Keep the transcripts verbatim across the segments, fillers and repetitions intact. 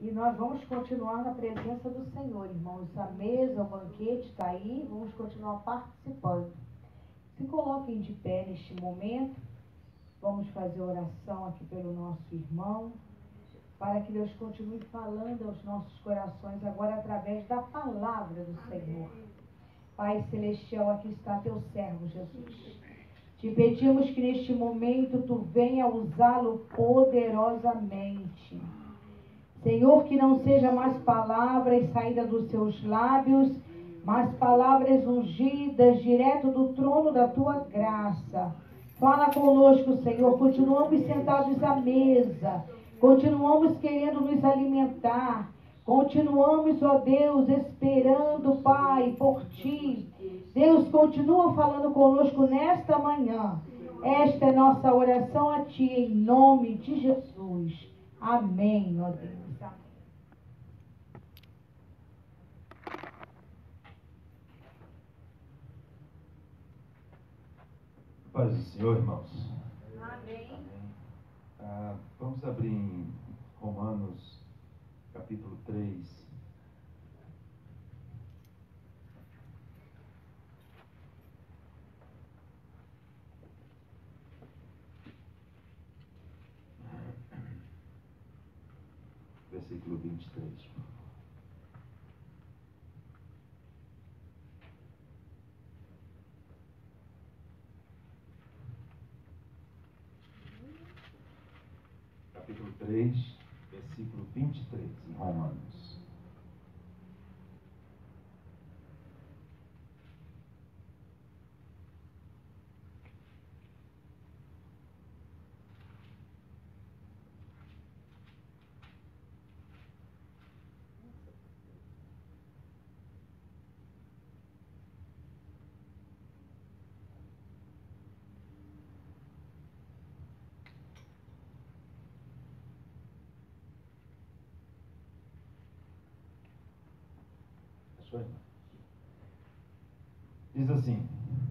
E nós vamos continuar na presença do Senhor, irmãos. A mesa, o banquete está aí, vamos continuar participando. Se coloquem de pé neste momento. Vamos fazer oração aqui pelo nosso irmão, para que Deus continue falando aos nossos corações agora através da palavra do Senhor. Pai Celestial, aqui está teu servo, Jesus. Te pedimos que neste momento tu venha usá-lo poderosamente. Senhor, que não seja mais palavras saídas dos seus lábios, mas palavras ungidas direto do trono da tua graça. Fala conosco, Senhor. Continuamos sentados à mesa. Continuamos querendo nos alimentar. Continuamos, ó Deus, esperando, Pai, por Ti. Deus, continua falando conosco nesta manhã. Esta é nossa oração a Ti, em nome de Jesus. Amém, ó Deus. Paz do Senhor, irmãos. Amém. Amém. Ah, vamos abrir em Romanos, capítulo três. Versículo vinte e três. Capítulo três, versículo vinte e três, em Romanos. Diz assim: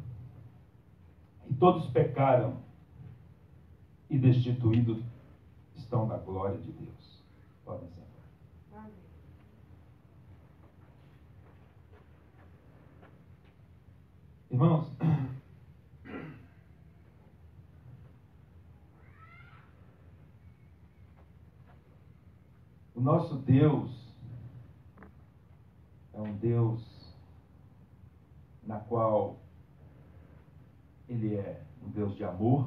e todos pecaram e destituídos estão da glória de Deus. Podem sentar. Amém. Irmãos, o nosso Deus é um Deus na qual Ele é um Deus de amor,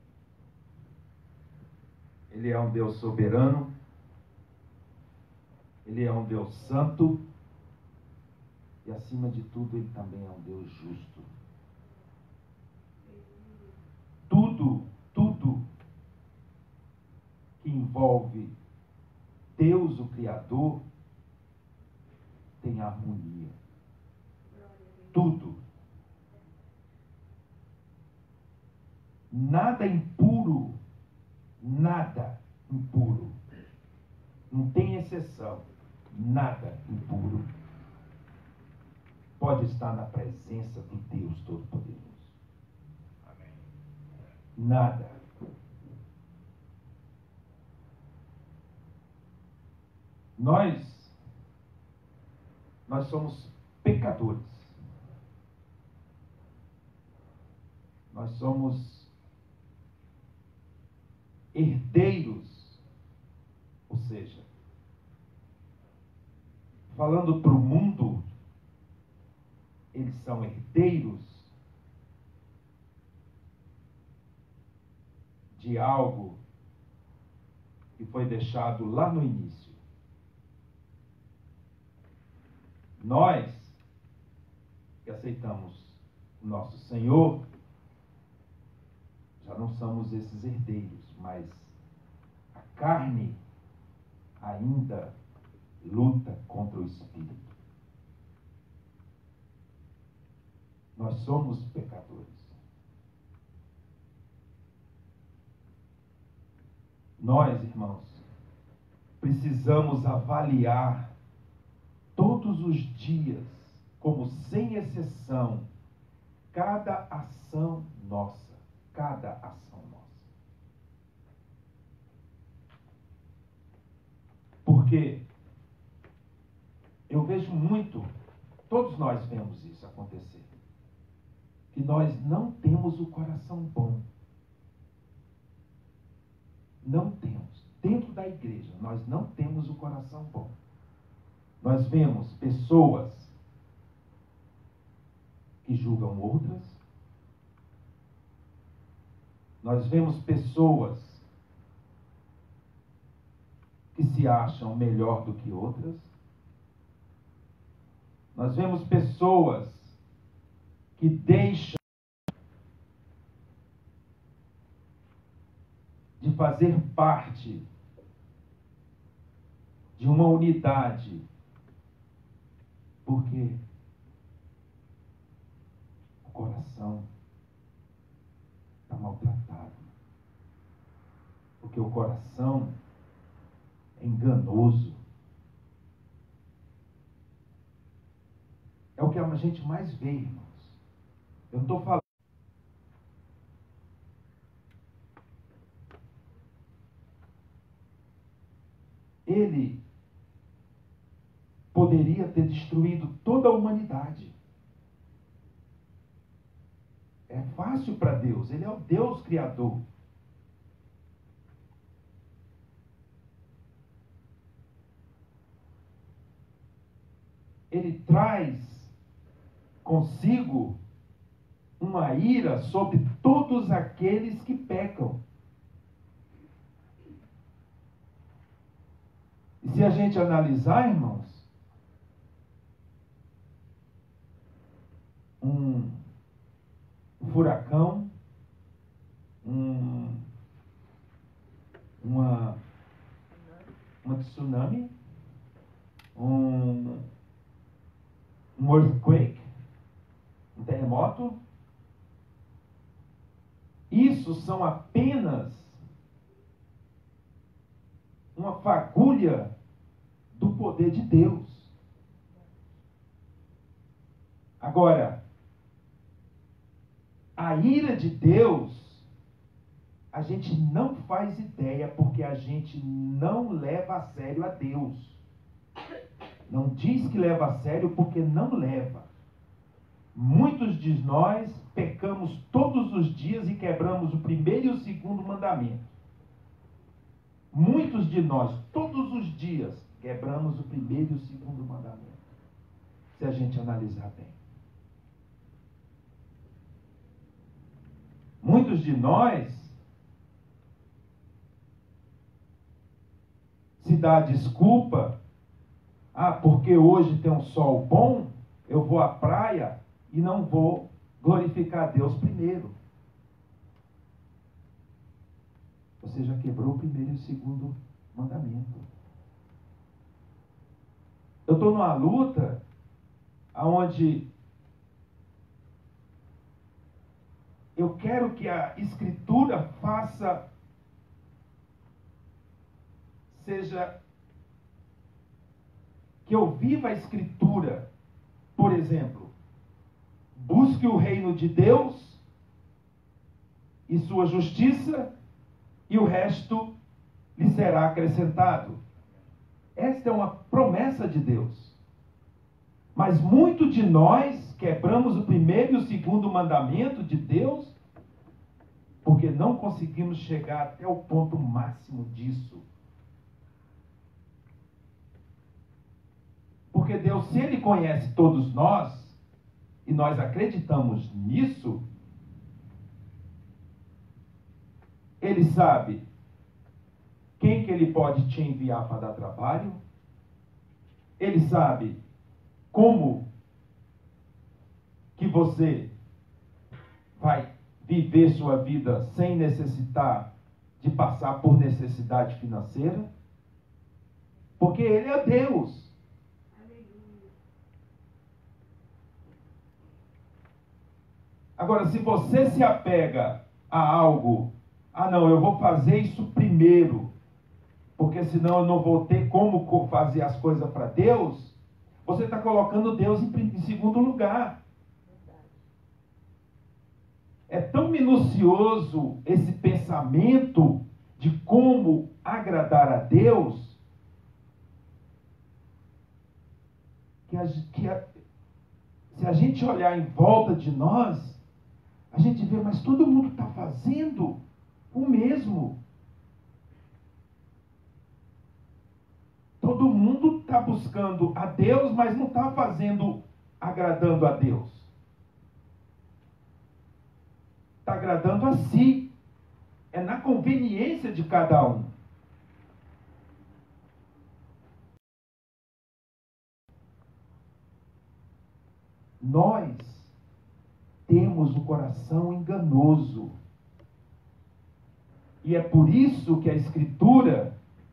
Ele é um Deus soberano, Ele é um Deus santo e, acima de tudo, Ele também é um Deus justo. Tudo, tudo que envolve Deus, o Criador, tem harmonia. Tudo. Nada impuro, nada impuro. Não tem exceção. Nada impuro pode estar na presença do Deus Todo-Poderoso. Amém. Nada. Nós, nós somos pecadores. Nós somos herdeiros, ou seja, falando para o mundo, eles são herdeiros de algo que foi deixado lá no início. Nós que aceitamos o nosso Senhor, já não somos esses herdeiros, mas a carne ainda luta contra o Espírito. Nós somos pecadores. Nós, irmãos, precisamos avaliar todos os dias, como sem exceção, cada ação nossa. Cada ação nossa. Porque eu vejo muito, todos nós vemos isso acontecer, que nós não temos o coração bom. Não temos. Dentro da igreja, nós não temos o coração bom. Nós vemos pessoas que julgam outras. Nós vemos pessoas que se acham melhor do que outras. Nós vemos pessoas que deixam de fazer parte de uma unidade, porque o coração está maltratado, porque o coração é enganoso. É o que a gente mais vê, irmãos. Eu não estou falando. Ele poderia ter destruído toda a humanidade. É fácil para Deus. Ele é o Deus Criador. Ele traz consigo uma ira sobre todos aqueles que pecam. E se a gente analisar, irmãos, um, um furacão, um, uma, uma tsunami, um, um earthquake, um terremoto, isso são apenas uma fagulha do poder de Deus. Agora, a ira de Deus, a gente não faz ideia, porque a gente não leva a sério a Deus. Não diz que leva a sério porque não leva. Muitos de nós pecamos todos os dias e quebramos o primeiro e o segundo mandamento. Muitos de nós, todos os dias, quebramos o primeiro e o segundo mandamento. Se a gente analisar bem. Muitos de nós se dá a desculpa, ah, porque hoje tem um sol bom, eu vou à praia e não vou glorificar a Deus primeiro. Você já quebrou o primeiro e o segundo mandamento. Eu estou numa luta onde eu quero que a Escritura faça, seja, que eu viva a Escritura. Por exemplo, busque o reino de Deus e sua justiça, e o resto lhe será acrescentado. Esta é uma promessa de Deus. Mas muito de nós quebramos o primeiro e o segundo mandamento de Deus porque não conseguimos chegar até o ponto máximo disso. Porque Deus, se Ele conhece todos nós, e nós acreditamos nisso, Ele sabe quem que Ele pode te enviar para dar trabalho. Ele sabe como que você vai viver sua vida sem necessitar de passar por necessidade financeira. Porque Ele é Deus. Agora, se você se apega a algo, ah não, eu vou fazer isso primeiro, porque senão eu não vou ter como fazer as coisas para Deus, você está colocando Deus em, em segundo lugar. É tão minucioso esse pensamento de como agradar a Deus, que, a, que a, se a gente olhar em volta de nós, a gente vê, mas todo mundo está fazendo o mesmo. Todo mundo está buscando a Deus, mas não está fazendo, agradando a Deus. Está agradando a si. É na conveniência de cada um. Nós temos o coração enganoso. E é por isso que a Escritura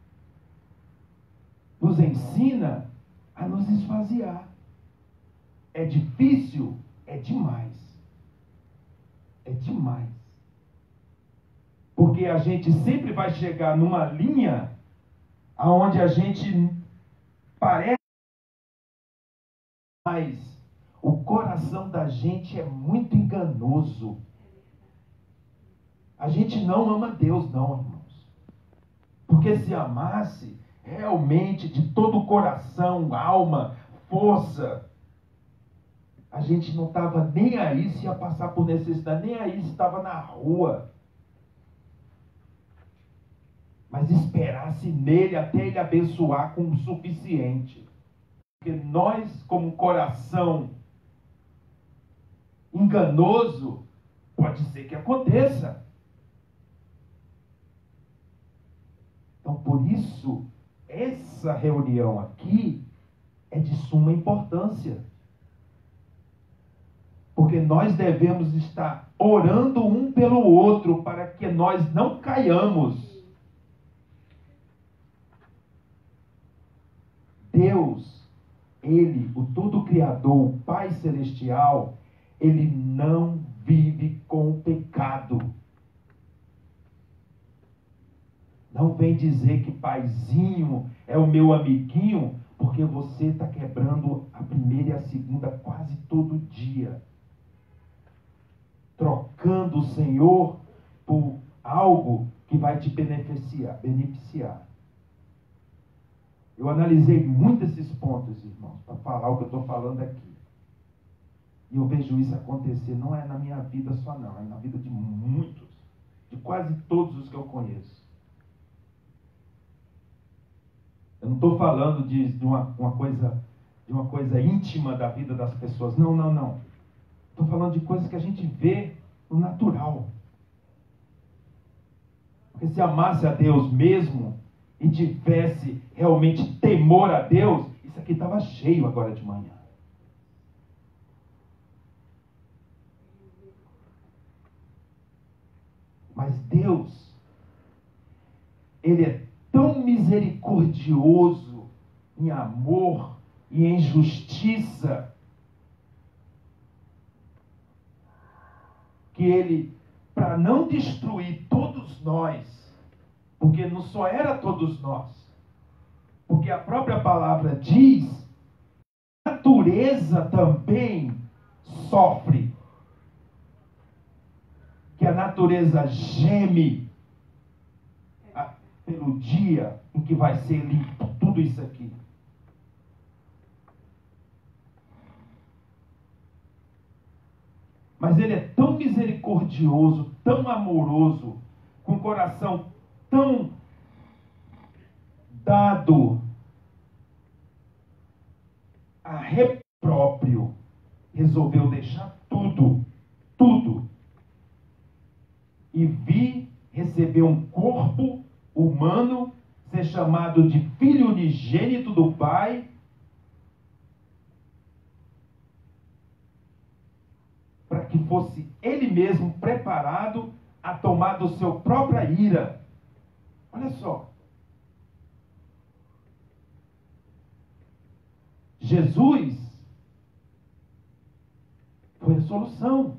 nos ensina a nos esvaziar. É difícil? É demais. É demais. Porque a gente sempre vai chegar numa linha aonde a gente parece, mas o coração da gente é muito enganoso. A gente não ama Deus, não, irmãos. Porque se amasse realmente de todo o coração, alma, força, a gente não estava nem aí se ia passar por necessidade, nem aí se estava na rua. Mas esperasse nele até ele abençoar com o suficiente. Porque nós, como coração enganoso, pode ser que aconteça. Então, por isso, essa reunião aqui é de suma importância. Porque nós devemos estar orando um pelo outro para que nós não caiamos. Deus, Ele, o todo Criador, o Pai Celestial, Ele não vive com o pecado. Não vem dizer que paizinho é o meu amiguinho, porque você está quebrando a primeira e a segunda quase todo dia. Trocando o Senhor por algo que vai te beneficiar. beneficiar. Eu analisei muito esses pontos, irmãos, para falar o que eu estou falando aqui. E eu vejo isso acontecer, não é na minha vida só não, é na vida de muitos, de quase todos os que eu conheço. Eu não estou falando de, de, uma, uma coisa, de uma coisa íntima da vida das pessoas, não, não, não. Estou falando de coisas que a gente vê no natural. Porque se amasse a Deus mesmo e tivesse realmente temor a Deus, isso aqui estava cheio agora de manhã. Mas Deus, Ele é tão misericordioso em amor e em justiça, que Ele, para não destruir todos nós, porque não só era todos nós, porque a própria palavra diz, a natureza também sofre, que a natureza geme a, pelo dia em que vai ser limpo tudo isso aqui. Mas Ele é tão misericordioso, tão amoroso, com o coração tão dado a ré próprio, resolveu deixar tudo, tudo, e vir receber um corpo humano, ser chamado de filho unigênito do Pai, para que fosse Ele mesmo preparado a tomar do seu própria ira. Olha só. Jesus foi a solução.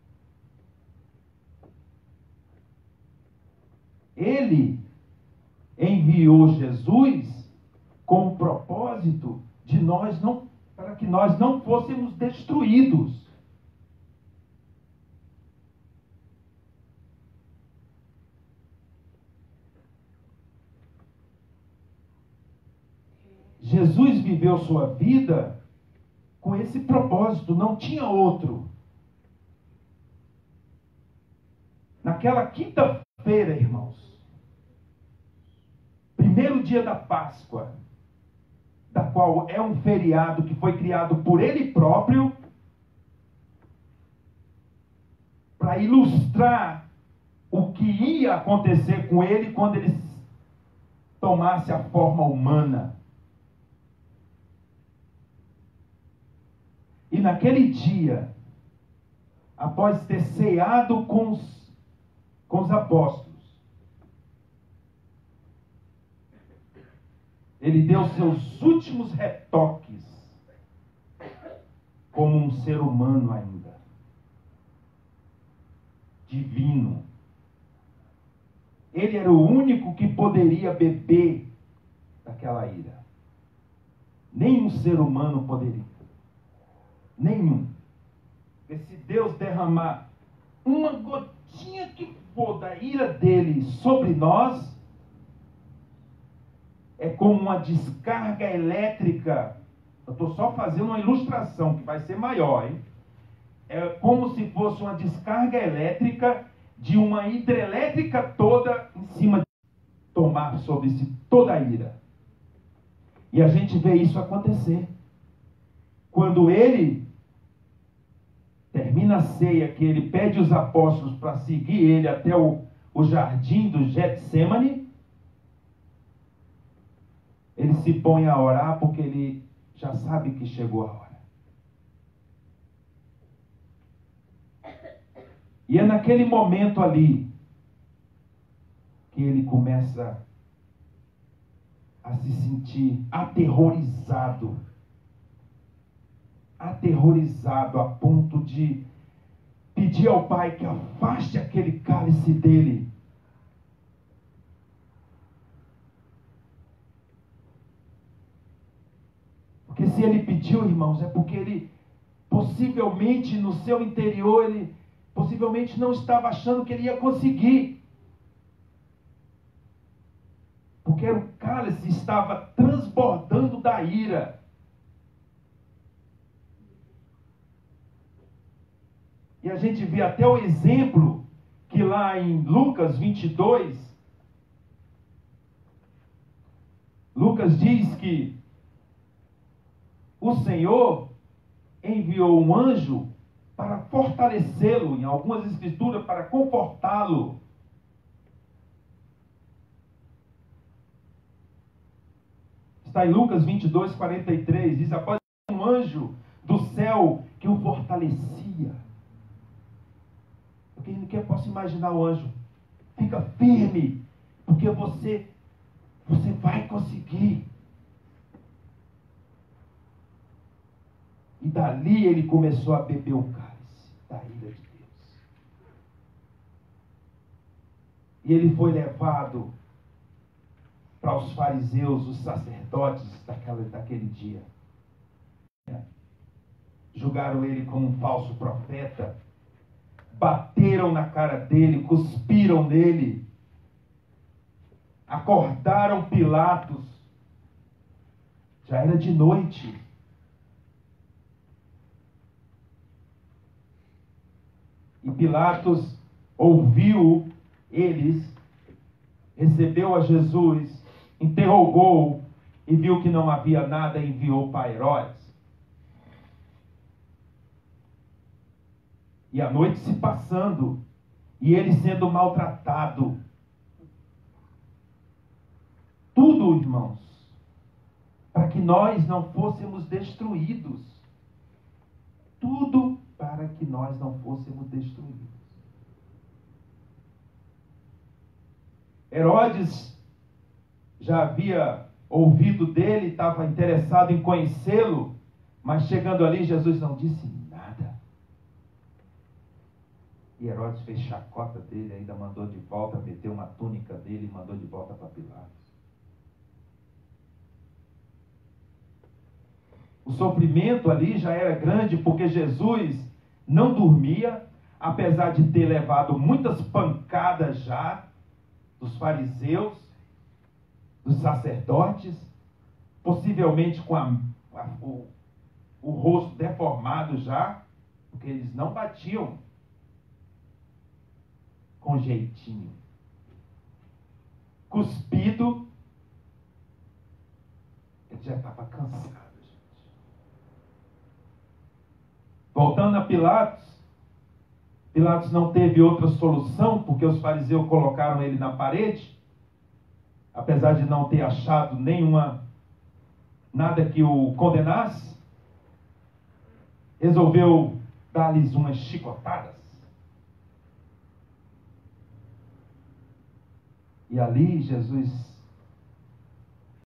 Ele enviou Jesus com o propósito de nós não, para que nós não fôssemos destruídos. Jesus viveu sua vida com esse propósito, não tinha outro. Naquela quinta-feira, irmãos, primeiro dia da Páscoa, da qual é um feriado que foi criado por ele próprio, para ilustrar o que ia acontecer com ele quando ele tomasse a forma humana. E naquele dia, após ter ceado com os, com os apóstolos, ele deu seus últimos retoques como um ser humano ainda, divino. Ele era o único que poderia beber daquela ira. Nenhum ser humano poderia. Nenhum. Porque se Deus derramar uma gotinha que for da ira dele sobre nós, é como uma descarga elétrica. Eu estou só fazendo uma ilustração que vai ser maior, hein? É como se fosse uma descarga elétrica de uma hidrelétrica toda em cima de tomar sobre si toda a ira. E a gente vê isso acontecer. Quando ele termina a ceia, que ele pede os apóstolos para seguir ele até o, o jardim do Getsemane, ele se põe a orar porque ele já sabe que chegou a hora. E é naquele momento ali que ele começa a se sentir aterrorizado. Aterrorizado a ponto de pedir ao Pai que afaste aquele cálice dele. Porque se ele pediu, irmãos, é porque ele possivelmente no seu interior, ele possivelmente não estava achando que ele ia conseguir. Porque o cálice estava transbordando da ira. E a gente vê até o exemplo que lá em Lucas vinte e dois, Lucas diz que o Senhor enviou um anjo para fortalecê-lo, em algumas escrituras, para confortá-lo. Está em Lucas vinte e dois, quarenta e três, diz: após um anjo do céu que o fortalecia. Porque ele quer, posso imaginar o anjo: fica firme, porque você, você vai conseguir. E dali ele começou a beber o cálice da ira de Deus. E ele foi levado para os fariseus, os sacerdotes daquela, daquele dia. Julgaram ele como um falso profeta. Bateram na cara dele, cuspiram nele. Acordaram Pilatos. Já era de noite. E Pilatos ouviu eles, recebeu a Jesus, interrogou e viu que não havia nada e enviou para Herodes. E a noite se passando, e ele sendo maltratado. Tudo, irmãos, para que nós não fôssemos destruídos. Tudo para que nós não fôssemos destruídos. Herodes já havia ouvido dele, estava interessado em conhecê-lo, mas chegando ali, Jesus não disse nada. E Herodes fez chacota dele, ainda mandou de volta, meteu uma túnica dele e mandou de volta para Pilatos. O sofrimento ali já era grande, porque Jesus não dormia, apesar de ter levado muitas pancadas já dos fariseus, dos sacerdotes, possivelmente com a, a, o, o rosto deformado já, porque eles não batiam com jeitinho. Cuspido, ele já estava cansado, gente. Voltando a Pilatos, Pilatos não teve outra solução, porque os fariseus colocaram ele na parede, apesar de não ter achado nenhuma, nada que o condenasse, resolveu dar-lhes umas chicotadas. E ali Jesus